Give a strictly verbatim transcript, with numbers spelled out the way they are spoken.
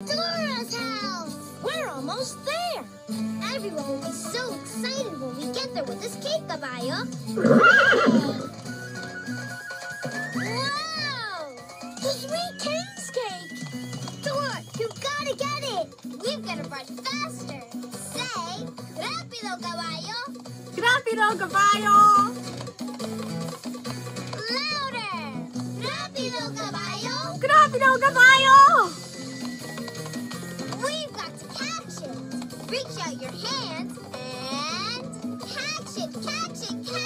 Dora's house! We're almost there. Everyone will be so excited when we get there with this cake, Caballo. Wow! The sweet king's cake. Dora, you gotta get it! We've got to run faster. Say, rápido, Caballo! Rápido, caballo. Louder! Rápido, Caballo! Rápido, caballo. We've got to catch it. Reach out your hands and catch it, catch it, catch